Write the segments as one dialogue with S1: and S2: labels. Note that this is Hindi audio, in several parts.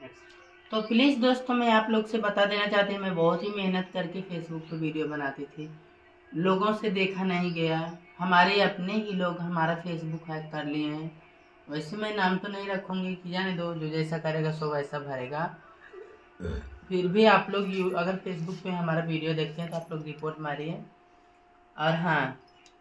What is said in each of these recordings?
S1: तो प्लीज़ दोस्तों, मैं आप लोग से बता देना चाहती हूँ, मैं बहुत ही मेहनत करके फेसबुक पे वीडियो बनाती थी, लोगों से देखा नहीं गया, हमारे अपने ही लोग हमारा फेसबुक हैक कर लिए हैं। वैसे मैं नाम तो नहीं रखूँगी कि जाने दो, जो जैसा करेगा सो वैसा भरेगा। फिर भी आप लोग अगर फेसबुक पे हमारा वीडियो देखते हैं तो आप लोग रिपोर्ट मारिए। और हाँ,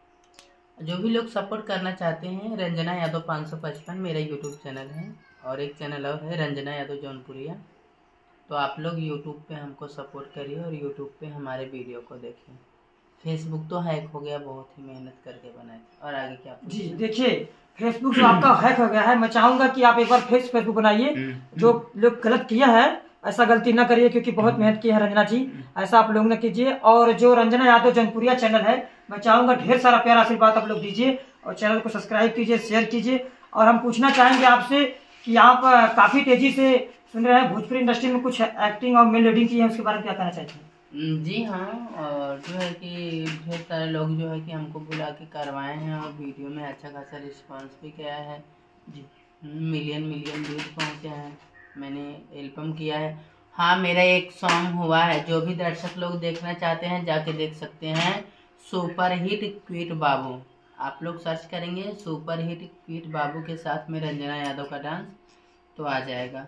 S1: जो भी लोग सपोर्ट करना चाहते हैं, रंजना यादव 555 मेरा यूट्यूब चैनल है, और एक चैनल और है रंजना यादव जौनपुरिया। तो आप लोग यूट्यूब पे हमको सपोर्ट करिए और यूट्यूब पे हमारे वीडियो को देखिए। फेसबुक तो हैक हो गया, बहुत ही मेहनत करके बनाए थे। और आगे क्या?
S2: जी देखिए, फेसबुक जो आपका हैक हो गया है, मैं चाहूंगा कि आप एक बार फेसबुक बनाइए। जो लोग गलत किया है ऐसा गलती ना करिए, क्योंकि बहुत मेहनत की है रंजना जी, ऐसा आप लोग न कीजिए। और जो रंजना यादव जौनपुरिया चैनल है, मैं चाहूंगा ढेर सारा प्यार आशीर्वाद आप लोग दीजिए और चैनल को सब्सक्राइब कीजिए, शेयर कीजिए। और हम पूछना चाहेंगे आपसे कि आप काफी तेजी से सुन रहे हैं भोजपुरी इंडस्ट्री में कुछ एक्टिंग और मेल रीडिंग की है, उसके बारे में क्या कहना चाहते हैं? जी
S1: हाँ, और जो है कि ढेर सारे लोग जो है कि हमको बुला के करवाए हैं और वीडियो में अच्छा खासा रिस्पांस भी किया है जी। मिलियन व्यूज पहुँचे हैं, मैंने एल्बम किया है। हाँ, मेरा एक सॉन्ग हुआ है, जो भी दर्शक लोग देखना चाहते हैं जाके देख सकते हैं, सुपर हिट क्वीट बाबू। आप लोग सर्च करेंगे सुपर हिट क्वीट बाबू के साथ में रंजना यादव का डांस, तो आ जाएगा।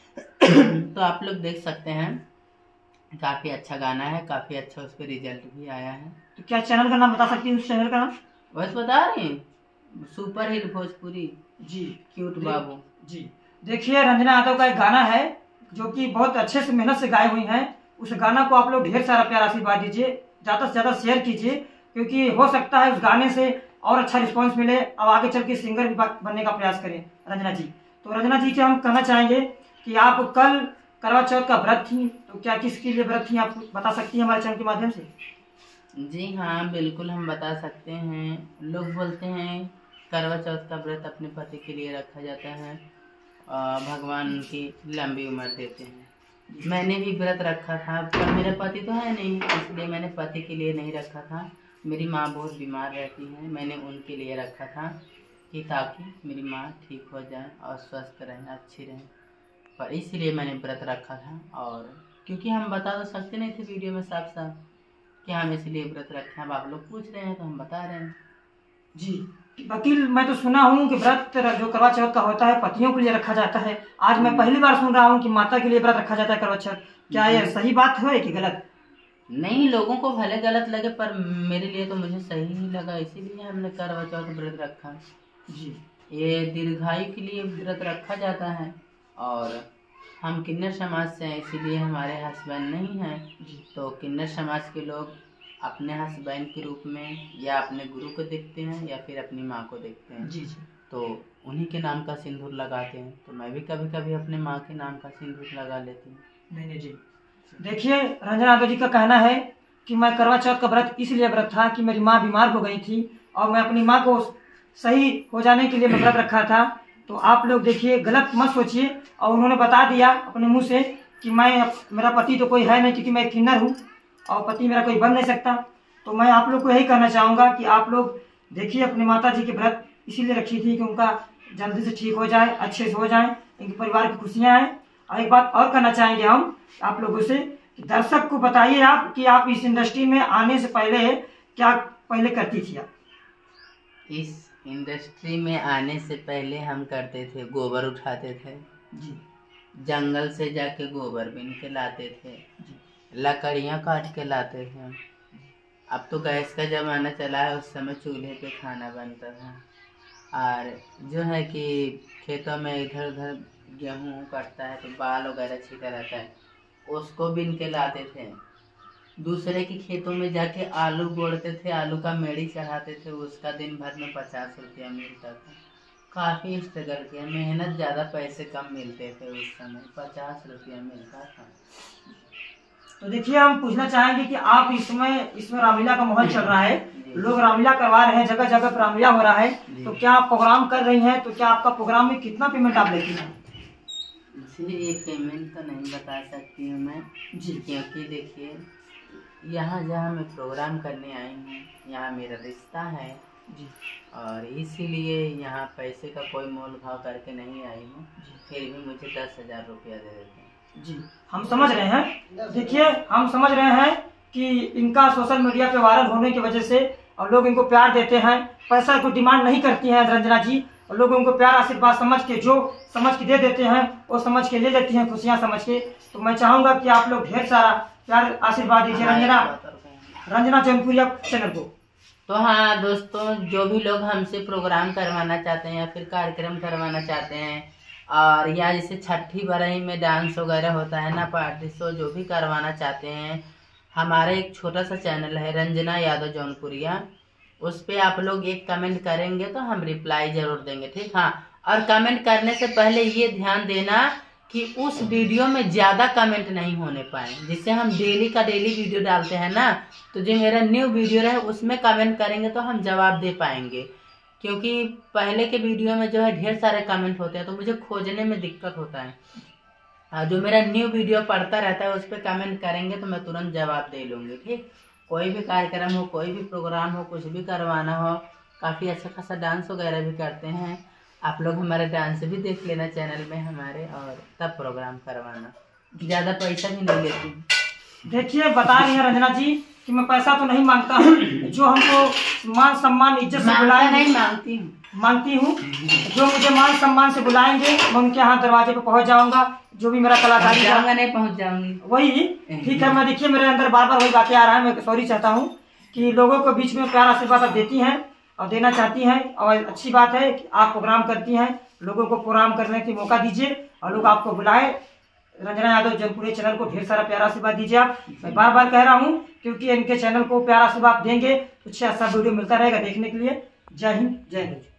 S1: तो आप लोग देख सकते हैं, काफ़ी अच्छा गाना है, काफ़ी अच्छा उस पर रिजल्ट भी आया है।
S2: तो क्या चैनल का नाम बता सकती हैं? उस चैनल का नाम
S1: बस बता रहे हैं, सुपर हिट भोजपुरी
S2: जी
S1: क्यूट बाबू
S2: जी। देखिए, रंजना यादव का एक गाना है जो कि बहुत अच्छे से मेहनत से गाई हुई है। उस गाना को आप लोग ढेर सारा प्यार आशीर्वाद दीजिए, ज़्यादा से ज़्यादा शेयर कीजिए, क्योंकि हो सकता है उस गाने से और अच्छा रिस्पांस मिले, अब आगे चल के सिंगर भी बनने का प्रयास करें रंजना जी। तो रंजना जी से हम कहना चाहेंगे कि आप कल करवा चौथ का व्रत थी, तो क्या किसके लिए व्रत थी आप बता सकती हैं हमारे चैनल के माध्यम से?
S1: जी हाँ, बिल्कुल हम बता सकते हैं। लोग बोलते हैं करवा चौथ का व्रत अपने पति के लिए रखा जाता है, भगवान की लंबी उम्र देते हैं। मैंने भी व्रत रखा था, पर मेरा पति तो है नहीं, इसलिए मैंने पति के लिए नहीं रखा था। मेरी माँ बहुत बीमार रहती हैं, मैंने उनके लिए रखा था कि ताकि मेरी माँ ठीक हो जाए और स्वस्थ रहें, अच्छी रहें, पर इसलिए मैंने व्रत रखा था। और क्योंकि हम बता तो सकते नहीं थे वीडियो में साफ साफ कि हम इसलिए व्रत रखे हैं, अब आप लोग पूछ रहे हैं तो हम बता रहे हैं
S2: जी। वकील, मैं तो सुना हूँ कि व्रत जो करवा चौथ का होता है पतियों के लिए रखा जाता है, आज मैं पहली बार सुन रहा हूँ कि माता के लिए व्रत रखा जाता है करवा चौथ। क्या ये सही बात है कि गलत?
S1: नहीं, लोगों को भले गलत लगे, पर मेरे लिए तो मुझे सही ही लगा, इसीलिए हमने करवा चौथ व्रत रखा जी। ये दीर्घायु के लिए व्रत रखा जाता है, और हम किन्नर समाज से हैं, इसीलिए हमारे हस्बैंड नहीं हैं, तो किन्नर समाज के लोग अपने हस्बैंड के रूप में या अपने गुरु को देखते हैं या फिर अपनी माँ को देखते हैं जी। तो उन्हीं के नाम का सिंदूर लगाते हैं, तो मैं भी कभी कभी अपने माँ के नाम का सिंदूर लगा लेती हूँ।
S2: नहीं जी। देखिए, रंजना यादव जी का कहना है कि मैं करवा चौथ का व्रत इसलिए व्रत था कि मेरी माँ बीमार हो गई थी और मैं अपनी माँ को सही हो जाने के लिए मैं व्रत रखा था। तो आप लोग देखिए, गलत मत सोचिए। और उन्होंने बता दिया अपने मुंह से कि मेरा पति तो कोई है नहीं, क्योंकि मैं किन्नर हूँ और पति मेरा कोई बन नहीं सकता। तो मैं आप लोग को यही कहना चाहूँगा कि आप लोग देखिए, अपने माता जी के व्रत इसीलिए रखी थी कि उनका जल्दी से ठीक हो जाए, अच्छे से हो जाए, इनके परिवार की खुशियाँ आए। और एक बात और कहना चाहेंगे हम आप लोगों से कि दर्शक को बताइए आप कि आप इस इंडस्ट्री में आने से पहले क्या पहले करती थी आप?
S1: इस इंडस्ट्री में आने से पहले हम करते थे, गोबर उठाते थे जी, जंगल से जाके गोबर बीन के लाते थे जी, लकड़ियाँ काट के लाते थे। अब तो गैस का ज़माना चला है, उस समय चूल्हे पे खाना बनता था। और जो है कि खेतों में इधर उधर गेहूँ कटता है तो बाल वगैरह छिटा रहता है, उसको बीन के लाते थे। दूसरे के खेतों में जाके आलू गोड़ते थे, आलू का मेड़ी चढ़ाते थे, उसका दिन भर में 50 रुपया मिलता था। काफ़ी स्ट्रगल किया, मेहनत ज़्यादा, पैसे कम मिलते थे उस समय, 50 रुपया मिलता था।
S2: तो देखिए, हम पूछना चाहेंगे कि आप इसमें रामलीला का माहौल चल रहा है, लोग रामलीला करवा रहे हैं, जगह जगह पर रामलीला हो रहा है, तो क्या आप प्रोग्राम कर रही हैं? तो क्या आपका प्रोग्राम में कितना पेमेंट आप लेती हैं?
S1: जी, ये पेमेंट तो नहीं बता सकती हूँ मैं जी, क्योंकि देखिए, यहाँ जहाँ मैं प्रोग्राम करने आई हूँ, यहाँ मेरा रिश्ता है,
S2: जी।
S1: और इसीलिए यहाँ पैसे का कोई मोल भाव करके नहीं आई हूँ, फिर भी मुझे 10,000 रुपया दे देते हैं।
S2: जी, हम समझ रहे हैं। देखिए, हम समझ रहे हैं कि इनका सोशल मीडिया पे वायरल होने की वजह से और लोग इनको प्यार देते हैं, पैसा को डिमांड नहीं करती हैं रंजना जी, और लोग उनको प्यार आशीर्वाद समझ के जो समझ के दे देते हैं वो समझ के ले लेती हैं, खुशियाँ समझ के। तो मैं चाहूँगा कि आप लोग ढेर सारा प्यार आशीर्वाद दीजिए रंजना जौनपुरिया चैनल को।
S1: तो हाँ दोस्तों, जो भी लोग हमसे प्रोग्राम करवाना चाहते हैं या फिर कार्यक्रम करवाना चाहते हैं, और या जैसे छठी बरही में डांस वगैरह होता है ना, पार्टी शो, जो भी करवाना चाहते हैं, हमारा एक छोटा सा चैनल है रंजना यादव जौनपुरिया, उस पर आप लोग एक कमेंट करेंगे तो हम रिप्लाई जरूर देंगे, ठीक। हाँ, और कमेंट करने से पहले ये ध्यान देना कि उस वीडियो में ज़्यादा कमेंट नहीं होने पाए, जिससे हम डेली का डेली वीडियो डालते हैं ना, तो जो मेरा न्यू वीडियो रहे उसमें कमेंट करेंगे तो हम जवाब दे पाएंगे, क्योंकि पहले के वीडियो में जो है ढेर सारे कमेंट होते हैं तो मुझे खोजने में दिक्कत होता है। जो मेरा न्यू वीडियो पढ़ता रहता है उस पर कमेंट करेंगे तो मैं तुरंत जवाब दे लूँगी, ठीक। कोई भी कार्यक्रम हो, कोई भी प्रोग्राम हो, कुछ भी करवाना हो, काफ़ी अच्छा खासा डांस वगैरह भी करते हैं, आप लोग हमारे डांस भी देख लेना चैनल में हमारे, और तब प्रोग्राम करवाना, ज़्यादा पैसा भी नहीं लेती।
S2: देखिए, बता रही है रंजना जी कि मैं पैसा तो नहीं मांगता हूँ, जो हमको मान सम्मान इज्जत से बुलाए
S1: नहीं
S2: मांगती हूँ, जो मुझे मान सम्मान से बुलाएंगे मैं उनके यहाँ दरवाजे पे पहुँच जाऊँगा, जो भी मेरा कलाकारी
S1: नहीं पहुँच जाऊंगी
S2: वही ठीक है। मैं देखिए, मेरे अंदर बार बार वही बातें आ रहा है, मैं सॉरी चाहता हूँ कि लोगों के बीच में प्यार आशीर्वाद आप देती हैं और देना चाहती हैं, और अच्छी बात है कि आप प्रोग्राम करती हैं, लोगों को प्रोग्राम करने की मौका दीजिए और लोग आपको बुलाए। रंजना यादव जौनपुरिया चैनल को ढेर सारा प्यार आशीर्वाद दीजिए आप, मैं बार बार कह रहा हूँ, क्योंकि इनके चैनल को प्यार आशीर्वाद देंगे तो अच्छा वीडियो मिलता रहेगा देखने के लिए। जय हिंद, जय हिंद।